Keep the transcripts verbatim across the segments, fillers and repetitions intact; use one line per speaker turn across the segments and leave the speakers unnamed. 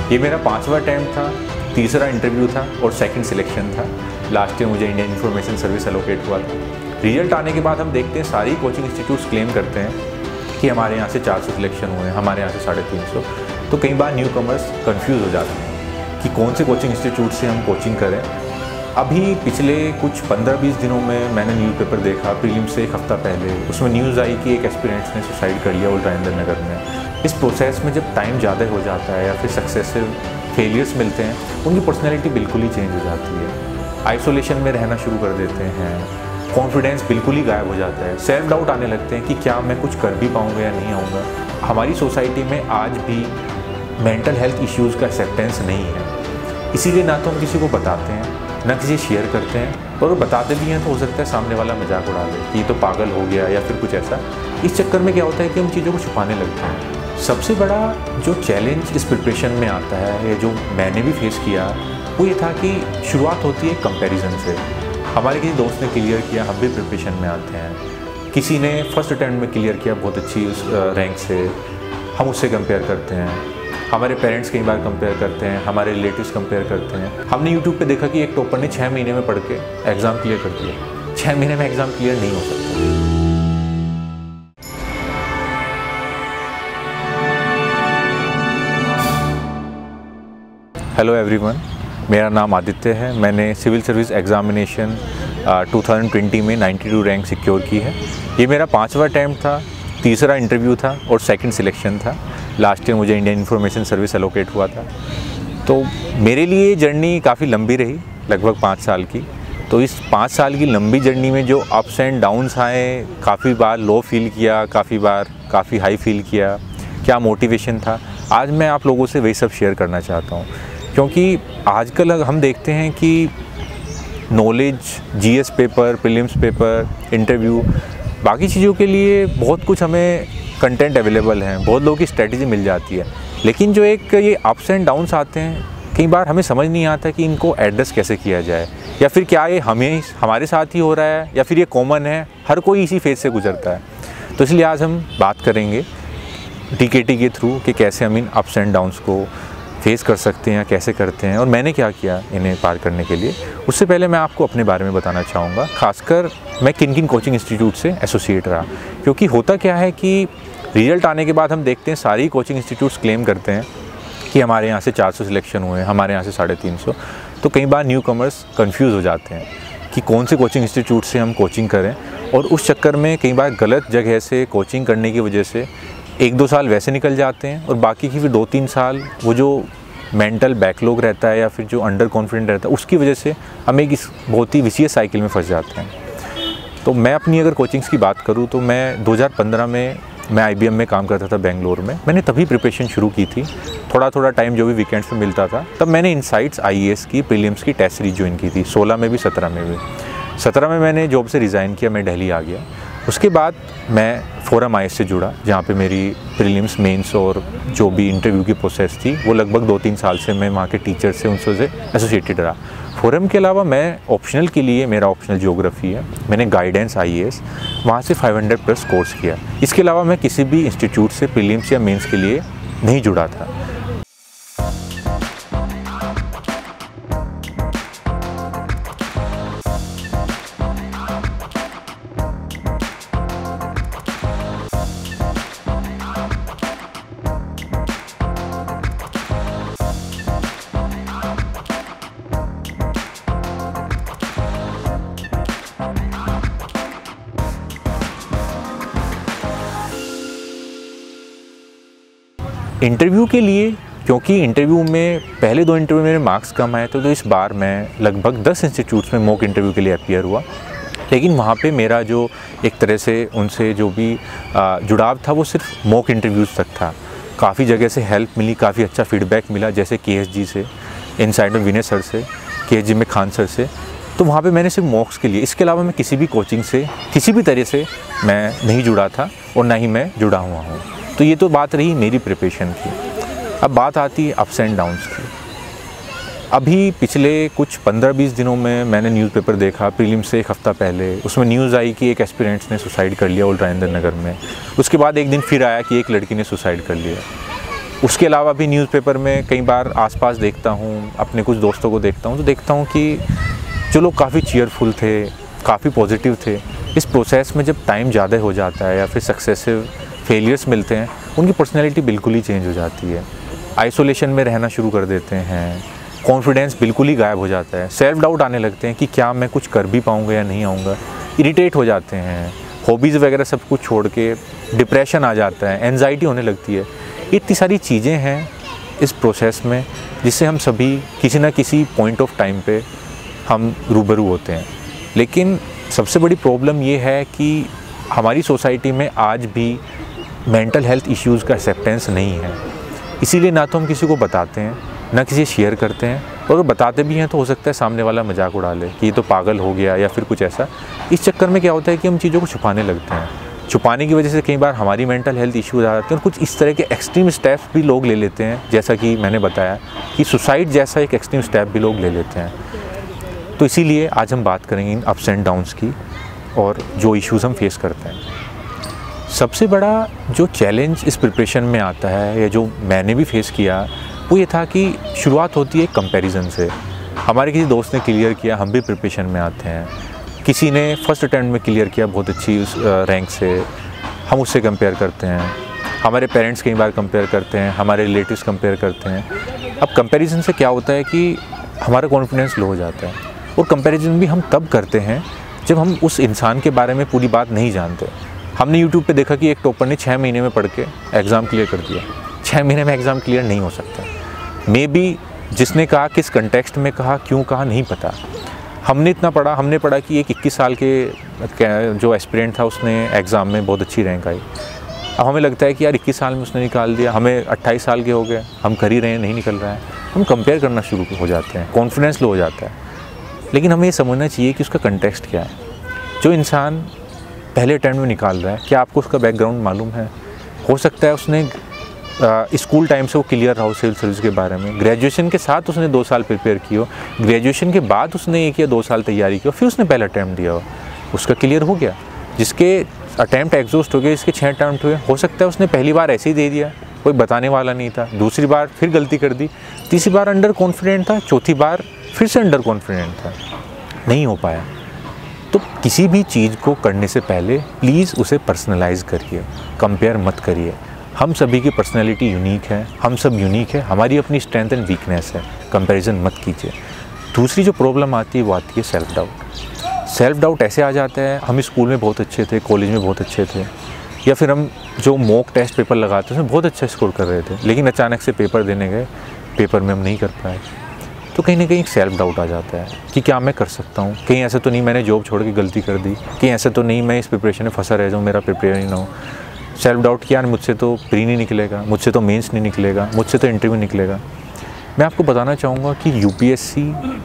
ये मेरा पांचवा अटैम्प्ट था, तीसरा इंटरव्यू था और सेकंड सिलेक्शन था। लास्ट ईयर मुझे इंडियन इन्फॉर्मेशन सर्विस एलोकेट हुआ था। रिजल्ट आने के बाद हम देखते हैं सारी कोचिंग इंस्टीट्यूट्स क्लेम करते हैं कि हमारे यहाँ से चार सौ सिलेक्शन हुए हैं, हमारे यहाँ से साढ़े तीन सौ। तो कई बार न्यू कमर्स कन्फ्यूज़ हो जाते हैं कि कौन से कोचिंग इंस्टीट्यूट से हम कोचिंग करें। अभी पिछले कुछ पंद्रह बीस दिनों में मैंने न्यूज़पेपर देखा, प्रीलिम से एक हफ़्ता पहले उसमें न्यूज़ आई कि एक एस्पिरेंट्स ने सुसाइड कर लिया ओल्ड राजेंद्र नगर में। इस प्रोसेस में जब टाइम ज़्यादा हो जाता है या फिर सक्सेसिव फेलियर्स मिलते हैं, उनकी पर्सनैलिटी बिल्कुल ही चेंज हो जाती है। आइसोलेशन में रहना शुरू कर देते हैं, कॉन्फिडेंस बिल्कुल ही गायब हो जाता है, सेल्फ डाउट आने लगते हैं कि क्या मैं कुछ कर भी पाऊँगा या नहीं आऊँगा। हमारी सोसाइटी में आज भी मेंटल हेल्थ इश्यूज़ का एक्सेप्टेंस नहीं है, इसीलिए ना तो हम किसी को बताते हैं ना किसी शेयर करते हैं, और बताते भी हैं तो हो सकता है सामने वाला मजाक उड़ा ले कि ये तो पागल हो गया या फिर कुछ ऐसा। इस चक्कर में क्या होता है कि हम चीज़ों को छुपाने लगते हैं। सबसे बड़ा जो चैलेंज इस प्रिपरेशन में आता है या जो मैंने भी फेस किया वो ये था कि शुरुआत होती है कंपैरिजन से। हमारे किसी दोस्त ने क्लियर किया, हम भी प्रिपरेशन में आते हैं। किसी ने फर्स्ट अटेम्प्ट में क्लियर किया बहुत अच्छी उस रैंक से, हम उससे कंपेयर करते हैं। हमारे पेरेंट्स कई बार कंपेयर करते हैं, हमारे रिलेटिव्स कंपेयर करते हैं। हमने यूट्यूब पे देखा कि एक टॉपर ने छः महीने में पढ़ के एग्ज़ाम क्लियर कर दिया। छः महीने में एग्ज़ाम क्लियर नहीं हो सकता। हेलो एवरीवन, मेरा नाम आदित्य है। मैंने civil service examination two thousand twenty में बानवे रैंक सिक्योर की है। ये मेरा पांचवा अटैम्प्ट था, तीसरा इंटरव्यू था और सेकंड सिलेक्शन था। लास्ट ईयर मुझे इंडियन इन्फॉर्मेशन सर्विस एलोकेट हुआ था। तो मेरे लिए जर्नी काफ़ी लंबी रही, लगभग पाँच साल की। तो इस पाँच साल की लंबी जर्नी में जो अप्स एंड डाउन्स आए, काफ़ी बार लो फील किया, काफ़ी बार काफ़ी हाई फील किया, क्या मोटिवेशन था, आज मैं आप लोगों से वही सब शेयर करना चाहता हूँ। क्योंकि आजकल हम देखते हैं कि knowledge, GS paper, prelims paper, interview, बाकी चीज़ों के लिए बहुत कुछ हमें कंटेंट अवेलेबल है, बहुत लोगों की स्ट्रेटजी मिल जाती है। लेकिन जो एक ये अप्स एंड डाउन्स आते हैं, कई बार हमें समझ नहीं आता कि इनको एड्रेस कैसे किया जाए, या फिर क्या ये हमें हमारे साथ ही हो रहा है या फिर ये कॉमन है, हर कोई इसी फेज से गुजरता है। तो इसलिए आज हम बात करेंगे टीकेटी के थ्रू कि कैसे हम इन अप्स एंड डाउन्स को फेस कर सकते हैं, कैसे करते हैं और मैंने क्या किया इन्हें पार करने के लिए। उससे पहले मैं आपको अपने बारे में बताना चाहूँगा, खासकर मैं किन किन कोचिंग इंस्टीट्यूट से एसोसिएट रहा। क्योंकि होता क्या है कि रिजल्ट आने के बाद हम देखते हैं सारी कोचिंग इंस्टीट्यूट्स क्लेम करते हैं कि हमारे यहाँ से चार सौ सिलेक्शन हुए हैं, हमारे यहाँ से साढ़े तीन सौ। तो कई बार न्यू कमर्स कन्फ्यूज़ हो जाते हैं कि कौन से कोचिंग इंस्टीट्यूट से हम कोचिंग करें, और उस चक्कर में कई बार गलत जगह से कोचिंग करने की वजह से एक दो साल वैसे निकल जाते हैं और बाकी की फिर दो तीन साल वो जो मेंटल बैकलॉग रहता है या फिर जो अंडर कॉन्फिडेंट रहता है, उसकी वजह से हम एक इस बहुत ही विशियस साइकिल में फंस जाते हैं। तो मैं अपनी अगर कोचिंग्स की बात करूँ तो मैं दो हज़ार पंद्रह में मैं आईबीएम में काम करता था बेंगलोर में। मैंने तभी प्रिपरेशन शुरू की थी, थोड़ा थोड़ा टाइम जो भी वीकेंड्स में मिलता था। तब मैंने इनसाइट्स आईएएस की प्रीलिम्स की टेस्ट सीरीज ज्वाइन की थी, सोलह में भी सत्रह में भी। सत्रह में मैंने जॉब से रिज़ाइन किया, मैं दिल्ली आ गया। उसके बाद मैं फोरम आईएएस से जुड़ा, जहाँ पे मेरी प्रीलिम्स, मेंस और जो भी इंटरव्यू की प्रोसेस थी वो लगभग दो तीन साल से मैं वहाँ के टीचर से उनसे से एसोसिएटेड रहा। फोरम के अलावा मैं ऑप्शनल के लिए, मेरा ऑप्शनल ज्योग्राफी है, मैंने गाइडेंस आईएएस वहाँ से पाँच सौ प्लस कोर्स किया। इसके अलावा मैं किसी भी इंस्टीट्यूट से प्रीलिम्स या मेंस के लिए नहीं जुड़ा था। इंटरव्यू के लिए, क्योंकि इंटरव्यू में पहले दो इंटरव्यू मेरे मार्क्स कम आए थे, तो इस बार मैं लगभग दस इंस्टीट्यूट्स में मॉक इंटरव्यू के लिए अपीयर हुआ। लेकिन वहाँ पे मेरा जो एक तरह से उनसे जो भी जुड़ाव था वो सिर्फ मॉक इंटरव्यूज़ तक था। काफ़ी जगह से हेल्प मिली, काफ़ी अच्छा फीडबैक मिला, जैसे केएसजी से, इनसाइडर विनय सर से, केएसजी में खान सर से। तो वहाँ पे मैंने सिर्फ मॉक्स के लिए, इसके अलावा मैं किसी भी कोचिंग से किसी भी तरह से मैं नहीं जुड़ा था और ना ही मैं जुड़ा हुआ हूँ। तो ये तो बात रही मेरी प्रिपरेशन की। अब बात आती है अप्स एंड डाउन्स की। अभी पिछले कुछ पंद्रह बीस दिनों में मैंने न्यूज़पेपर देखा, प्रीलिम से एक हफ़्ता पहले उसमें न्यूज़ आई कि एक एस्पिरेंट्स ने सुसाइड कर लिया ओल्ड राजेंद्र नगर में। उसके बाद एक दिन फिर आया कि एक लड़की ने सुसाइड कर लिया। उसके अलावा भी न्यूज़पेपर में कई बार आसपास देखता हूँ, अपने कुछ दोस्तों को देखता हूँ तो देखता हूँ कि जो लोग काफ़ी चीयरफुल थे, काफ़ी पॉजिटिव थे, इस प्रोसेस में जब टाइम ज़्यादा हो जाता है या फिर सक्सेसिव फेलियर्स मिलते हैं, उनकी पर्सनैलिटी बिल्कुल ही चेंज हो जाती है। आइसोलेशन में रहना शुरू कर देते हैं, कॉन्फिडेंस बिल्कुल ही गायब हो जाता है, सेल्फ डाउट आने लगते हैं कि क्या मैं कुछ कर भी पाऊँगा या नहीं आऊँगा, इरिटेट हो जाते हैं, हॉबीज़ वगैरह सब कुछ छोड़ के डिप्रेशन आ जाता है, एंजाइटी होने लगती है। इतनी सारी चीज़ें हैं इस प्रोसेस में जिससे हम सभी किसी ना किसी पॉइंट ऑफ टाइम पे हम रूबरू होते हैं। लेकिन सबसे बड़ी प्रॉब्लम ये है कि हमारी सोसाइटी में आज भी मेंटल हेल्थ इश्यूज़ का एक्सेप्टेंस नहीं है। इसीलिए ना तो हम किसी को बताते हैं, ना किसी शेयर करते हैं, और अगर बताते भी हैं तो हो सकता है सामने वाला मजाक उड़ा ले कि ये तो पागल हो गया या फिर कुछ ऐसा। इस चक्कर में क्या होता है कि हम चीज़ों को छुपाने लगते हैं। छुपाने की वजह से कई बार हमारी मेंटल हेल्थ इश्यूज आ जाते हैं और कुछ इस तरह के एक्सट्रीम स्टेप्स भी लोग ले लेते हैं, जैसा कि मैंने बताया कि सुसाइड जैसा एक एक्सट्रीम स्टेप भी लोग ले लेते हैं। तो इसीलिए आज हम बात करेंगे इन अप्स एंड डाउन्स की और जो इश्यूज़ हम फेस करते हैं। सबसे बड़ा जो चैलेंज इस प्रिपरेशन में आता है या जो मैंने भी फेस किया वो ये था कि शुरुआत होती है कंपैरिजन से। हमारे किसी दोस्त ने क्लियर किया, हम भी प्रिपरेशन में आते हैं। किसी ने फर्स्ट अटेम्प्ट में क्लियर किया बहुत अच्छी उस रैंक से, हम उससे कंपेयर करते हैं। हमारे पेरेंट्स कई बार कंपेयर करते हैं, हमारे रिलेटिव्स कंपेयर करते हैं। अब कंपैरिजन से क्या होता है कि हमारा कॉन्फिडेंस लो हो जाता है, और कंपैरिजन भी हम तब करते हैं जब हम उस इंसान के बारे में पूरी बात नहीं जानते। हमने यूट्यूब पे देखा कि एक टॉपर ने छः महीने में पढ़ के एग्ज़ाम क्लियर कर दिया। छः महीने में एग्ज़ाम क्लियर नहीं हो सकता। मे बी जिसने कहा, किस कंटेक्स्ट में कहा, क्यों कहा, नहीं पता। हमने इतना पढ़ा, हमने पढ़ा कि एक इक्कीस साल के जो एस्पिरेंट था उसने एग्ज़ाम में बहुत अच्छी रैंक आई। अब हमें लगता है कि यार इक्कीस साल में उसने निकाल दिया, हमें अट्ठाईस साल के हो गए, हम कर ही रहे हैं, नहीं निकल रहा है। हम कंपेयर करना शुरू हो जाते हैं, कॉन्फिडेंस लो हो जाता है। लेकिन हमें ये समझना चाहिए कि उसका कंटेक्स्ट क्या है। जो इंसान पहले अटेम्प्ट में निकाल रहा है, क्या आपको उसका बैकग्राउंड मालूम है? हो सकता है उसने स्कूल टाइम से वो क्लियर रहा हो सिविल सर्विस के बारे में, ग्रेजुएशन के साथ उसने दो साल प्रिपेयर की हो, ग्रेजुएशन के बाद उसने एक या दो साल तैयारी की हो, फिर उसने पहला अटैम्प्ट दिया हो, उसका क्लियर हो गया। जिसके अटैम्प्ट एग्जॉस्ट हो गए, इसके छः अटैम्प्ट हुए, हो सकता है उसने पहली बार ऐसे ही दे दिया, कोई बताने वाला नहीं था, दूसरी बार फिर गलती कर दी, तीसरी बार अंडर कॉन्फिडेंट था, चौथी बार फिर से अंडर कॉन्फिडेंट था, नहीं हो पाया। तो किसी भी चीज़ को करने से पहले प्लीज़ उसे पर्सनलाइज करिए, कंपेयर मत करिए। हम सभी की पर्सनैलिटी यूनिक है, हम सब यूनिक है, हमारी अपनी स्ट्रेंथ एंड वीकनेस है, कंपैरिजन मत कीजिए। दूसरी जो प्रॉब्लम आती है वो आती है सेल्फ डाउट। सेल्फ डाउट ऐसे आ जाता है, हम स्कूल में बहुत अच्छे थे, कॉलेज में बहुत अच्छे थे, या फिर हम जो मॉक टेस्ट पेपर लगाते हैं उसमें बहुत अच्छा स्कोर कर रहे थे, लेकिन अचानक से पेपर देने गए, पेपर में हम नहीं कर पाए। तो कहीं ना कहीं एक सेल्फ डाउट आ जाता है कि क्या मैं कर सकता हूँ, कहीं ऐसा तो नहीं मैंने जॉब छोड़ के गलती कर दी, कहीं ऐसा तो नहीं मैं इस प्रिपरेशन में फंसा रह जाऊँ, मेरा प्रिपेयर ही ना हो। सेल्फ डाउट किया, मुझसे तो प्री नहीं निकलेगा, मुझसे तो मेंस नहीं निकलेगा, मुझसे तो इंटरव्यू निकलेगा। मैं आपको बताना चाहूँगा कि UPSC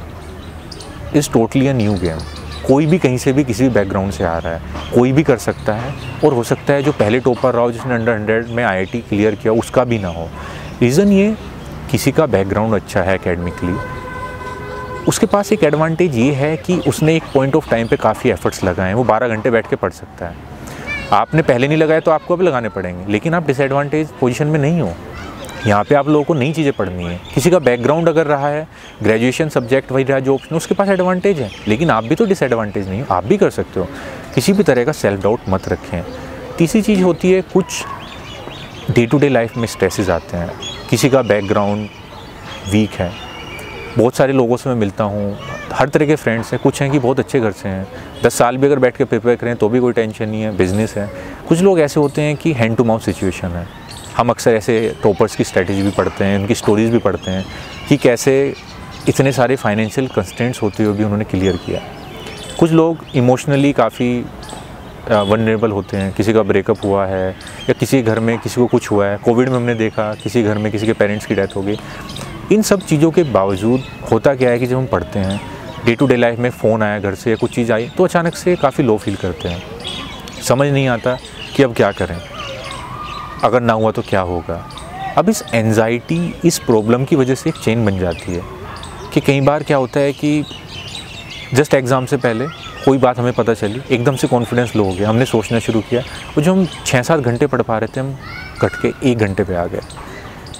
is totally a new game. कोई भी कहीं से भी किसी भी बैकग्राउंड से आ रहा है, कोई भी कर सकता है, और हो सकता है जो पहले टॉपर रहा हो, जिसने अंडर हंड्रेड में आईआईटी क्लियर किया, उसका भी ना हो। रीज़न ये, किसी का बैकग्राउंड अच्छा है एकेडमिकली, उसके पास एक एडवांटेज ये है कि उसने एक पॉइंट ऑफ टाइम पे काफ़ी एफर्ट्स लगाए हैं, वो बारह घंटे बैठ के पढ़ सकता है। आपने पहले नहीं लगाए तो आपको अब लगाने पड़ेंगे, लेकिन आप डिसएडवांटेज पोजीशन में नहीं हो। यहाँ पे आप लोगों को नई चीज़ें पढ़नी है। किसी का बैकग्राउंड अगर रहा है, ग्रेजुएशन सब्जेक्ट वही रहा जो ऑप्शन, उसके पास एडवांटेज है, लेकिन आप भी तो डिसएडवांटेज नहीं हो, आप भी कर सकते हो। किसी भी तरह का सेल्फ डाउट मत रखें। तीसरी चीज़ होती है, कुछ डे टू डे लाइफ में स्ट्रेसेस आते हैं। किसी का बैकग्राउंड वीक है, बहुत सारे लोगों से मैं मिलता हूँ, हर तरह के फ्रेंड्स हैं, कुछ हैं कि बहुत अच्छे घर से हैं, दस साल भी अगर बैठ के प्रिपेयर करें तो भी कोई टेंशन नहीं है, बिज़नेस है। कुछ लोग ऐसे होते हैं कि हैंड टू माउथ सिचुएशन है। हम अक्सर ऐसे टॉपर्स की स्ट्रेटजी भी पढ़ते हैं, उनकी स्टोरीज़ भी पढ़ते हैं कि कैसे इतने सारे फाइनेंशियल कंस्ट्रेंट्स होते हुए भी उन्होंने क्लियर किया। कुछ लोग इमोशनली काफ़ी वनरेबल होते हैं, किसी का ब्रेकअप हुआ है या किसी घर में किसी को कुछ हुआ है, कोविड में हमने देखा किसी घर में किसी के पेरेंट्स की डेथ हो गई। इन सब चीज़ों के बावजूद होता क्या है कि जब हम पढ़ते हैं, डे टू डे लाइफ में फ़ोन आया घर से या कुछ चीज़ आई, तो अचानक से काफ़ी लो फील करते हैं, समझ नहीं आता कि अब क्या करें, अगर ना हुआ तो क्या होगा। अब इस एंजाइटी, इस प्रॉब्लम की वजह से एक चेन बन जाती है कि कई बार क्या होता है कि जस्ट एग्ज़ाम से पहले कोई बात हमें पता चली, एकदम से कॉन्फिडेंस लो हो गया, हमने सोचना शुरू किया, और जो हम छः सात घंटे पढ़ पा रहे थे हम घट के एक घंटे पे आ गए।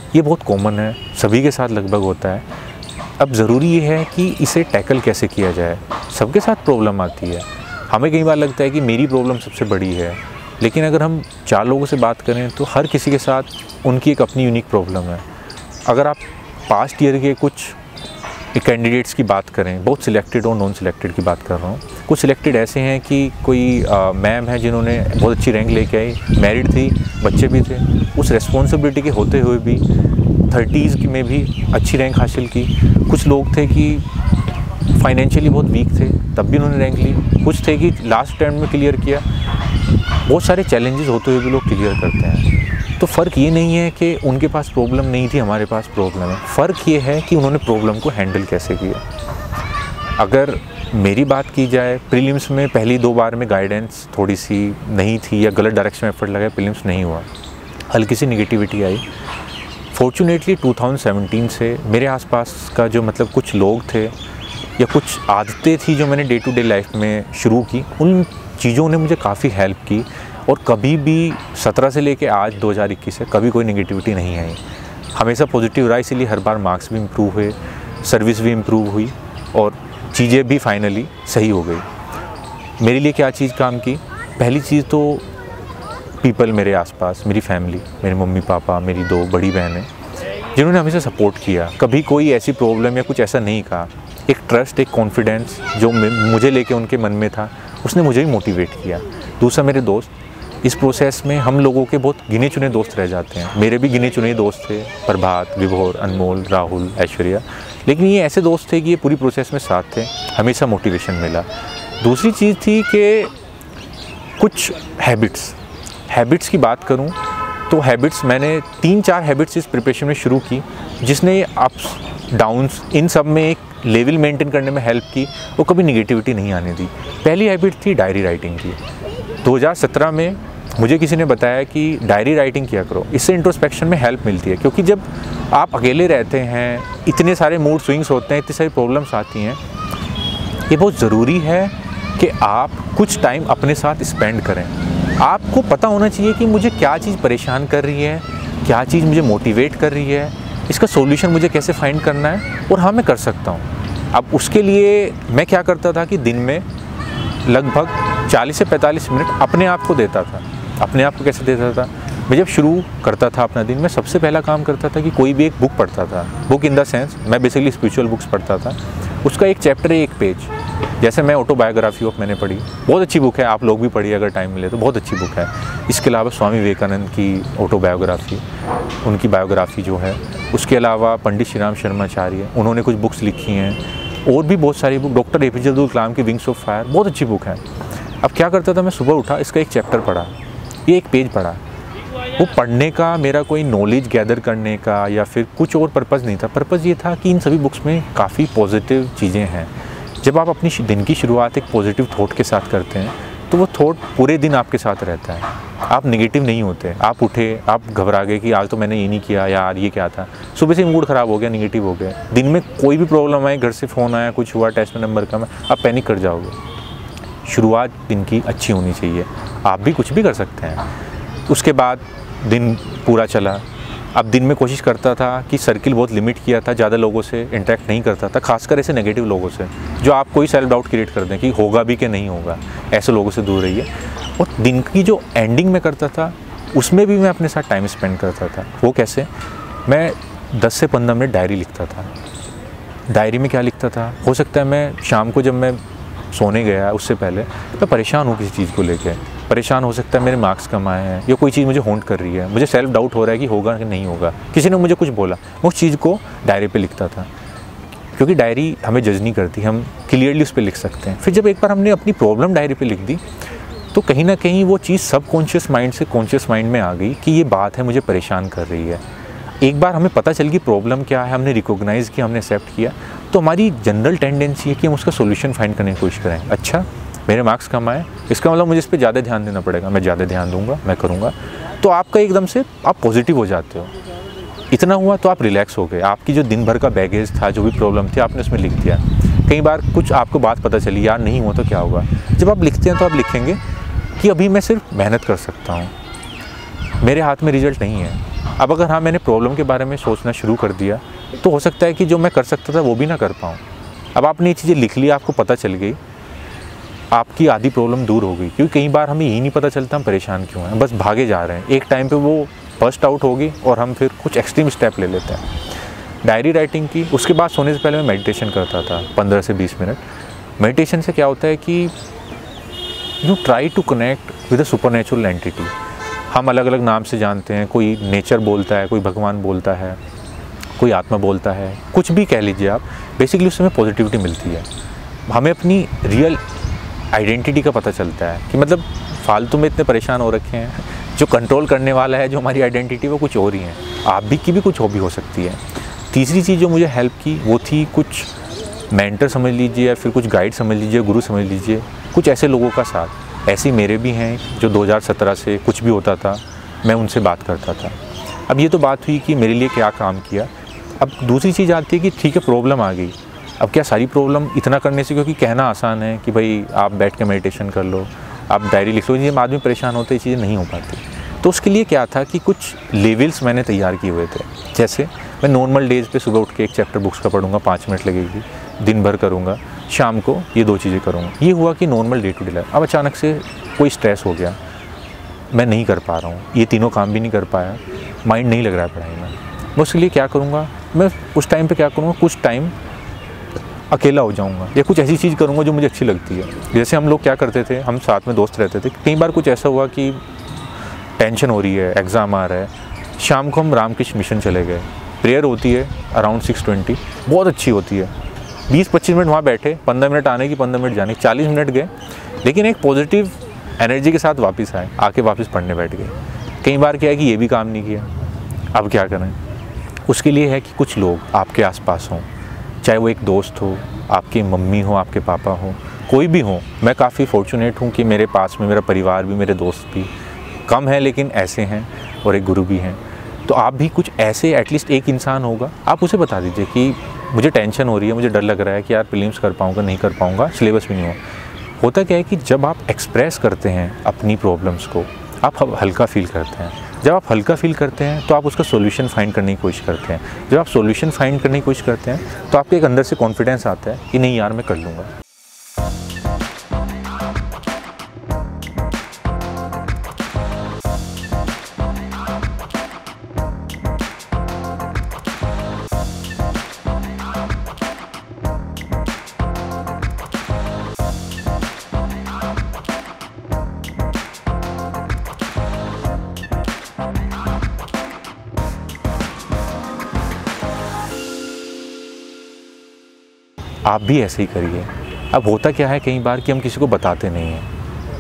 ये बहुत कॉमन है, सभी के साथ लगभग होता है। अब ज़रूरी ये है कि इसे टैकल कैसे किया जाए। सबके साथ प्रॉब्लम आती है, हमें कई बार लगता है कि मेरी प्रॉब्लम सबसे बड़ी है, लेकिन अगर हम चार लोगों से बात करें तो हर किसी के साथ उनकी एक अपनी यूनिक प्रॉब्लम है। अगर आप पास्ट ईयर के कुछ कैंडिडेट्स की बात करें, बहुत सिलेक्टेड और नॉन सिलेक्टेड की बात कर रहा हूँ, कुछ सिलेक्टेड ऐसे हैं कि कोई मैम है जिन्होंने बहुत अच्छी रैंक लेके आई, मैरिड थी, बच्चे भी थे, उस रिस्पॉन्सिबिलिटी के होते हुए भी थर्टीज़ में भी अच्छी रैंक हासिल की। कुछ लोग थे कि फाइनेंशियली बहुत वीक थे, तब भी उन्होंने रैंक ली। कुछ थे कि लास्ट अटेम्प्ट में क्लियर किया। बहुत सारे चैलेंजेस होते हुए भी लोग क्लियर करते हैं। तो फ़र्क ये नहीं है कि उनके पास प्रॉब्लम नहीं थी, हमारे पास प्रॉब्लम है। फ़र्क ये है कि उन्होंने प्रॉब्लम को हैंडल कैसे किया। अगर मेरी बात की जाए, प्रीलिम्स में पहली दो बार में गाइडेंस थोड़ी सी नहीं थी या गलत डायरेक्शन में एफर्ट लगाया, प्रीलिम्स नहीं हुआ, हल्की सी निगेटिविटी आई। फॉर्चुनेटली टू थाउजेंड सेवेंटीन से मेरे आसपास का जो मतलब कुछ लोग थे या कुछ आदतें थी जो मैंने डे टू डे लाइफ में शुरू की, उन चीज़ों ने मुझे काफ़ी हेल्प की। और कभी भी सत्रह से लेके आज दो हज़ार इक्कीस से कभी कोई नेगेटिविटी नहीं आई, हमेशा पॉजिटिव रहा। इसीलिए हर बार मार्क्स भी इम्प्रूव हुए, सर्विस भी इम्प्रूव हुई और चीज़ें भी फाइनली सही हो गई। मेरे लिए क्या चीज़ काम की? पहली चीज़ तो पीपल, मेरे आसपास मेरी फैमिली, मेरे मम्मी पापा, मेरी दो बड़ी बहनें, जिन्होंने हमेशा सपोर्ट किया। कभी कोई ऐसी प्रॉब्लम या कुछ ऐसा नहीं कहा। एक ट्रस्ट, एक कॉन्फिडेंस जो मुझे लेके उनके मन में था, उसने मुझे भी मोटिवेट किया। दूसरा, मेरे दोस्त, इस प्रोसेस में हम लोगों के बहुत गिने चुने दोस्त रह जाते हैं। मेरे भी गिने चुने दोस्त थे, प्रभात, विभोर, अनमोल, राहुल, ऐश्वर्या, लेकिन ये ऐसे दोस्त थे कि ये पूरी प्रोसेस में साथ थे, हमेशा मोटिवेशन मिला। दूसरी चीज़ थी कि कुछ हैबिट्स हैबिट्स की बात करूं तो हैबिट्स, मैंने तीन चार हैबिट्स इस प्रिपरेशन में शुरू की, जिसने अप्स डाउन्स इन सब में एक लेवल मेंटेन करने में हेल्प की और कभी निगेटिविटी नहीं आने दी। पहली हैबिट थी डायरी राइटिंग की। दो हज़ार सत्रह में मुझे किसी ने बताया कि डायरी राइटिंग किया करो, इससे इंट्रोस्पेक्शन में हेल्प मिलती है। क्योंकि जब आप अकेले रहते हैं, इतने सारे मूड स्विंग्स होते हैं, इतनी सारी प्रॉब्लम्स आती हैं, ये बहुत ज़रूरी है कि आप कुछ टाइम अपने साथ स्पेंड करें। आपको पता होना चाहिए कि मुझे क्या चीज़ परेशान कर रही है, क्या चीज़ मुझे मोटिवेट कर रही है, इसका सॉल्यूशन मुझे कैसे फाइंड करना है और हाँ, मैं कर सकता हूँ। अब उसके लिए मैं क्या करता था कि दिन में लगभग चालीस से पैंतालीस मिनट अपने आप को देता था। अपने आप को कैसे देता था? मैं जब शुरू करता था अपना दिन, मैं सबसे पहला काम करता था कि कोई भी एक बुक पढ़ता था। बुक इन द सेंस, मैं बेसिकली स्पिरिचुअल बुक्स पढ़ता था। उसका एक चैप्टर है, एक पेज। जैसे मैं ऑटोबायोग्राफी ऑफ मैंने पढ़ी, बहुत अच्छी बुक है, आप लोग भी पढ़िए अगर टाइम मिले तो, बहुत अच्छी बुक है। इसके अलावा स्वामी विवेकानंद की ऑटोबायोग्राफी, उनकी बायोग्राफी जो है, उसके अलावा पंडित श्री राम शर्माचार्य, उन्होंने कुछ बुक्स लिखी हैं और भी बहुत सारी book, doctor A P J Abdul Kalam की विंग्स ऑफ फायर, बहुत अच्छी बुक है। अब क्या करता था, मैं सुबह उठा, इसका एक चैप्टर पढ़ा, ये एक पेज पढ़ा। वो पढ़ने का मेरा कोई नॉलेज गैदर करने का या फिर कुछ और पर्पज़ नहीं था। पर्पज़ ये था कि इन सभी बुक्स में काफ़ी पॉजिटिव चीज़ें हैं। जब आप अपनी दिन की शुरुआत एक पॉजिटिव थॉट के साथ करते हैं तो वो थॉट पूरे दिन आपके साथ रहता है, आप नेगेटिव नहीं होते। आप उठे, आप घबरा गए कि आज तो मैंने ये नहीं किया, यार ये क्या था, सुबह से मूड ख़राब हो गया, नेगेटिव हो गया। दिन में कोई भी प्रॉब्लम आए, घर से फ़ोन आया, कुछ हुआ, टेस्ट में नंबर कम है, आप पैनिक कर जाओगे। शुरुआत दिन की अच्छी होनी चाहिए, आप भी कुछ भी कर सकते हैं। उसके बाद दिन पूरा चला। अब दिन में कोशिश करता था कि सर्किल बहुत लिमिट किया था, ज़्यादा लोगों से इंटरेक्ट नहीं करता था, खासकर ऐसे नेगेटिव लोगों से जो आपको ही सेल्फ डाउट क्रिएट कर दें कि होगा भी कि नहीं होगा। ऐसे लोगों से दूर रहिए। और दिन की जो एंडिंग में करता था, उसमें भी मैं अपने साथ टाइम स्पेंड करता था। वो कैसे? मैं दस से पंद्रह मिनट डायरी लिखता था। डायरी में क्या लिखता था? हो सकता है मैं शाम को जब मैं सोने गया उससे पहले मैं परेशान हूँ किसी चीज़ को लेकर, परेशान हो सकता है मेरे मार्क्स कम आए हैं या कोई चीज़ मुझे हॉन्ट कर रही है, मुझे सेल्फ डाउट हो रहा है कि होगा कि नहीं होगा, किसी ने मुझे कुछ बोला, मैं उस चीज़ को डायरी पे लिखता था। क्योंकि डायरी हमें जज नहीं करती, हम क्लियरली उस पर लिख सकते हैं। फिर जब एक बार हमने अपनी प्रॉब्लम डायरी पे लिख दी तो कहीं ना कहीं वो चीज़ सबकॉन्शियस माइंड से कॉन्शियस माइंड में आ गई कि ये बात है मुझे परेशान कर रही है। एक बार हमें पता चल गई प्रॉब्लम क्या है, हमने रिकॉग्नाइज़ किया, हमने एक्सेप्ट किया, तो हमारी जनरल टेंडेंसी है कि हम उसका सोल्यूशन फाइंड करने की कोशिश करें। अच्छा, मेरे मार्क्स कम आए, इसका मतलब मुझे इस पर ज़्यादा ध्यान देना पड़ेगा, मैं ज़्यादा ध्यान दूंगा, मैं करूँगा। तो आपका एकदम से आप पॉजिटिव हो जाते हो। इतना हुआ तो आप रिलैक्स हो गए। आपकी जो दिन भर का बैगेज था, जो भी प्रॉब्लम थी, आपने उसमें लिख दिया। कई बार कुछ आपको बात पता चली, यार नहीं हुआ तो क्या होगा। जब आप लिखते हैं तो आप लिखेंगे कि अभी मैं सिर्फ मेहनत कर सकता हूँ, मेरे हाथ में रिजल्ट नहीं है, अब अगर हाँ मैंने प्रॉब्लम के बारे में सोचना शुरू कर दिया तो हो सकता है कि जो मैं कर सकता था वो भी ना कर पाऊँ। अब आपने ये चीज़ें लिख ली, आपको पता चल गई, आपकी आधी प्रॉब्लम दूर हो गई। क्योंकि कई बार हमें यही नहीं पता चलता हम परेशान क्यों हैं, बस भागे जा रहे हैं। एक टाइम पे वो बस्ट आउट होगी और हम फिर कुछ एक्सट्रीम स्टेप ले लेते हैं। डायरी राइटिंग की, उसके बाद सोने से पहले मैं मेडिटेशन करता था पंद्रह से बीस मिनट। मेडिटेशन से क्या होता है कि you try to connect with a supernatural entity. हम अलग अलग नाम से जानते हैं, कोई नेचर बोलता है, कोई भगवान बोलता है, कोई आत्मा बोलता है, कुछ भी कह लीजिए आप। बेसिकली उससे हमें पॉजिटिविटी मिलती है, हमें अपनी रियल आइडेंटिटी का पता चलता है कि मतलब फालतू में इतने परेशान हो रखे हैं, जो कंट्रोल करने वाला है जो हमारी आइडेंटिटी वो कुछ और ही है। आप भी की भी कुछ हॉबी हो सकती है। तीसरी चीज़ जो मुझे हेल्प की वो थी कुछ मेंटर समझ लीजिए या फिर कुछ गाइड समझ लीजिए, गुरु समझ लीजिए, कुछ ऐसे लोगों का साथ। ऐसे मेरे भी हैं जो दो हज़ार सत्रह से कुछ भी होता था मैं उनसे बात करता था। अब ये तो बात हुई कि मेरे लिए क्या काम किया। अब दूसरी चीज़ आती है कि ठीक है प्रॉब्लम आ गई, अब क्या सारी प्रॉब्लम इतना करने से, क्योंकि कहना आसान है कि भाई आप बैठ के मेडिटेशन कर लो, आप डायरी लिख लो, जब आदमी परेशान होते ये चीज़ें नहीं हो पाती। तो उसके लिए क्या था कि कुछ लेवल्स मैंने तैयार किए हुए थे। जैसे मैं नॉर्मल डेज़ पे सुबह उठ के एक चैप्टर बुक्स का पढ़ूंगा, पाँच मिनट लगेगी, दिन भर करूँगा, शाम को ये दो चीज़ें करूँगा। ये हुआ कि normal day to day life. अब अचानक से कोई स्ट्रेस हो गया, मैं नहीं कर पा रहा हूँ, ये तीनों काम भी नहीं कर पाया, माइंड नहीं लग रहा है पढ़ाई में। मैं उसके लिए क्या करूँगा, मैं उस टाइम पे क्या करूँगा, कुछ टाइम अकेला हो जाऊँगा या कुछ ऐसी चीज़ करूँगा जो मुझे अच्छी लगती है। जैसे हम लोग क्या करते थे, हम साथ में दोस्त रहते थे, कई बार कुछ ऐसा हुआ कि टेंशन हो रही है, एग्ज़ाम आ रहा है, शाम को हम रामकृष्ण मिशन चले गए। प्रेयर होती है अराउंड सिक्स ट्वेंटी, बहुत अच्छी होती है। बीस पच्चीस मिनट वहाँ बैठे, पंद्रह मिनट आने की, पंद्रह मिनट जाने की, चालीस मिनट गए, लेकिन एक पॉजिटिव एनर्जी के साथ वापस आए, आके वापस पढ़ने बैठ गए। कई बार क्या है कि ये भी काम नहीं किया, अब क्या करें। उसके लिए है कि कुछ लोग आपके आसपास हों, चाहे वो एक दोस्त हो, आपकी मम्मी हो, आपके पापा हो, कोई भी हो। मैं काफ़ी फॉर्चुनेट हूँ कि मेरे पास में मेरा परिवार भी, मेरे दोस्त भी कम है लेकिन ऐसे हैं, और एक गुरु भी हैं। तो आप भी कुछ ऐसे, एटलीस्ट एक इंसान होगा, आप उसे बता दीजिए कि मुझे टेंशन हो रही है, मुझे डर लग रहा है कि यार प्रीलिम्स कर पाऊँगा नहीं कर पाऊँगा, सिलेबस भी नहीं हो। होता क्या है कि जब आप एक्सप्रेस करते हैं अपनी प्रॉब्लम्स को, आप हल्का फील करते हैं। जब आप हल्का फील करते हैं तो आप उसका सॉल्यूशन फाइंड करने की कोशिश करते हैं। जब आप सॉल्यूशन फाइंड करने की कोशिश करते हैं तो आपके एक अंदर से कॉन्फिडेंस आता है कि नहीं यार मैं कर लूँगा। आप भी ऐसे ही करिए। अब होता क्या है कई बार कि हम किसी को बताते नहीं हैं,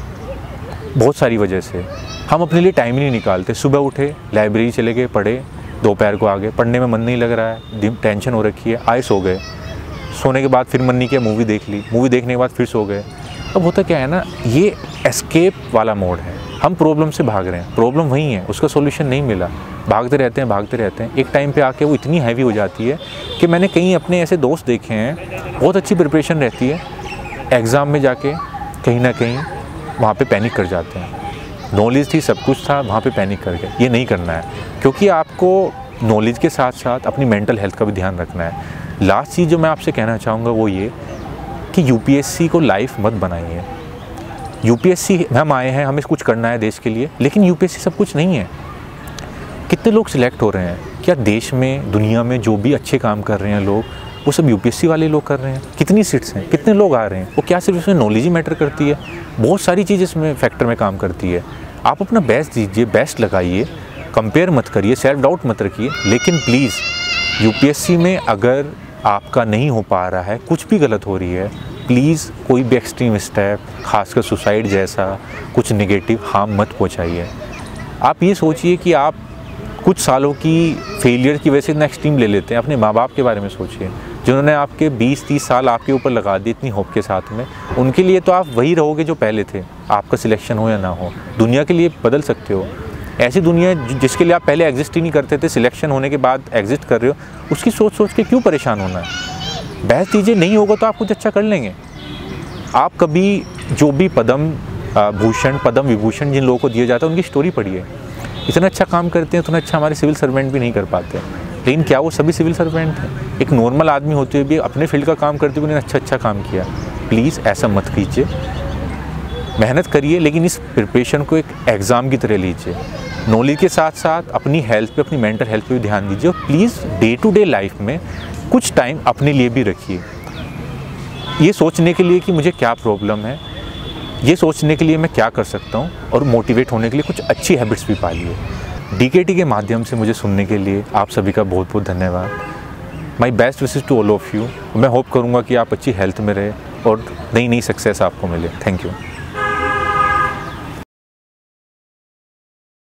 बहुत सारी वजह से हम अपने लिए टाइम ही नहीं निकालते। सुबह उठे, लाइब्रेरी चले गए, पढ़े, दोपहर को आ गए, पढ़ने में मन नहीं लग रहा है, टेंशन हो रखी है, आए सो गए, सोने के बाद फिर मन नहीं किया, मूवी देख ली, मूवी देखने के बाद फिर सो गए। अब होता क्या है ना, ये एस्केप वाला मोड है, हम प्रॉब्लम से भाग रहे हैं, प्रॉब्लम वही है, उसका सॉल्यूशन नहीं मिला, भागते रहते हैं भागते रहते हैं। एक टाइम पे आके वो इतनी हैवी हो जाती है कि मैंने कई अपने ऐसे दोस्त देखे हैं, बहुत अच्छी प्रिपरेशन रहती है, एग्ज़ाम में जाके कहीं ना कहीं वहाँ पे पैनिक कर जाते हैं। नॉलेज थी, सब कुछ था, वहाँ पे पैनिक कर गए। ये नहीं करना है, क्योंकि आपको नॉलेज के साथ साथ अपनी मेंटल हेल्थ का भी ध्यान रखना है। लास्ट चीज़ जो मैं आपसे कहना चाहूँगा वो ये कि यूपीएससी को लाइफ मत बनाइए। यूपीएससी हम आए हैं, हमें कुछ करना है देश के लिए, लेकिन यूपीएससी सब कुछ नहीं है। कितने लोग सिलेक्ट हो रहे हैं, क्या देश में, दुनिया में जो भी अच्छे काम कर रहे हैं लोग, वो सब यूपीएससी वाले लोग कर रहे हैं? कितनी सीट्स हैं, कितने लोग आ रहे हैं? वो क्या सिर्फ इसमें नॉलेज ही मैटर करती है? बहुत सारी चीज़ इसमें फैक्टर में काम करती है। आप अपना बेस्ट दीजिए, बेस्ट लगाइए, कंपेयर मत करिए, सेल्फ डाउट मत रखिए। लेकिन प्लीज़ यूपीएससी में अगर आपका नहीं हो पा रहा है, कुछ भी गलत हो रही है, प्लीज़ कोई भी एक्सट्रीम स्टेप, खासकर सुसाइड जैसा कुछ नेगेटिव हार्म मत पहुंचाइए। आप ये सोचिए कि आप कुछ सालों की फेलियर की वजह से इतना एक्सट्रीम ले लेते हैं। अपने माँ बाप के बारे में सोचिए, जिन्होंने आपके बीस तीस साल आपके ऊपर लगा दी इतनी होप के साथ में। उनके लिए तो आप वही रहोगे जो पहले थे, आपका सिलेक्शन हो या ना हो। दुनिया के लिए बदल सकते हो। ऐसी दुनिया जिसके लिए आप पहले एग्जिस्ट ही नहीं करते थे, सिलेक्शन होने के बाद एग्जिस्ट कर रहे हो, उसकी सोच सोच के क्यों परेशान होना है? बहस कीजिए, नहीं होगा तो आप कुछ अच्छा कर लेंगे। आप कभी जो भी पद्म भूषण, पद्म विभूषण जिन लोगों को दिया जाता है, उनकी स्टोरी पढ़िए। इतना अच्छा काम करते हैं, उतना अच्छा हमारे सिविल सर्वेंट भी नहीं कर पाते। लेकिन क्या वो सभी सिविल सर्वेंट हैं? एक नॉर्मल आदमी होते हुए भी अपने फील्ड का काम करते हुए उन्होंने अच्छा अच्छा काम किया। प्लीज़ ऐसा मत कीजिए, मेहनत करिए, लेकिन इस प्रिपरेशन को एक एग्ज़ाम की तरह लीजिए। नॉलेज के साथ साथ अपनी हेल्थ पे, अपनी मेंटल हेल्थ पे भी ध्यान दीजिए। और please day to day life में कुछ टाइम अपने लिए भी रखिए, ये सोचने के लिए कि मुझे क्या प्रॉब्लम है, ये सोचने के लिए मैं क्या कर सकता हूँ, और मोटिवेट होने के लिए कुछ अच्छी हैबिट्स भी पालिए। डीकेटी के माध्यम से मुझे सुनने के लिए आप सभी का बहुत बहुत धन्यवाद। My best wishes to all of you. मैं होप करूँगा कि आप अच्छी हेल्थ में रहे और नई नई सक्सेस आपको मिले। Thank you.